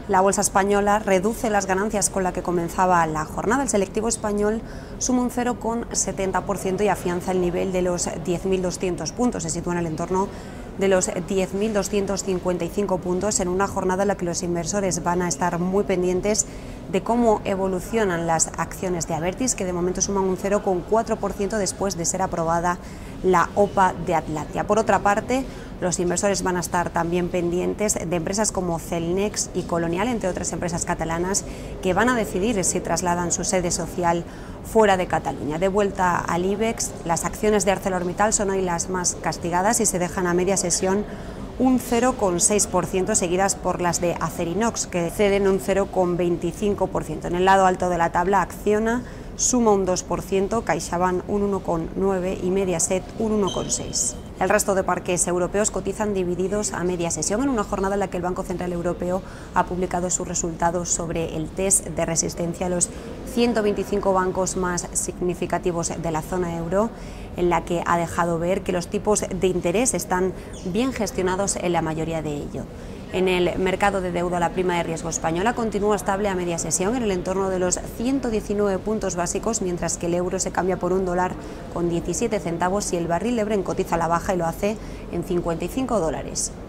La bolsa española reduce las ganancias con la que comenzaba la jornada. El selectivo español suma un 0,70% y afianza el nivel de los 10.200 puntos. Se sitúa en el entorno de los 10.255 puntos en una jornada en la que los inversores van a estar muy pendientes de cómo evolucionan las acciones de Abertis, que de momento suman un 0,4% después de ser aprobada la OPA de Atlantia. Por otra parte, los inversores van a estar también pendientes de empresas como Celnex y Colonial, entre otras empresas catalanas, que van a decidir si trasladan su sede social fuera de Cataluña. De vuelta al IBEX, las acciones de ArcelorMittal son hoy las más castigadas y se dejan a media sesión un 0,6%, seguidas por las de Acerinox, que ceden un 0,25%. En el lado alto de la tabla, Acciona suma un 2%, CaixaBank un 1,9% y Mediaset un 1,6%. El resto de parques europeos cotizan divididos a media sesión en una jornada en la que el Banco Central Europeo ha publicado sus resultados sobre el test de resistencia a los 125 bancos más significativos de la zona euro, en la que ha dejado ver que los tipos de interés están bien gestionados en la mayoría de ellos. En el mercado de deuda, la prima de riesgo española continúa estable a media sesión en el entorno de los 119 puntos básicos, mientras que el euro se cambia por $1,17 y el barril de Brent cotiza a la baja y lo hace en $55.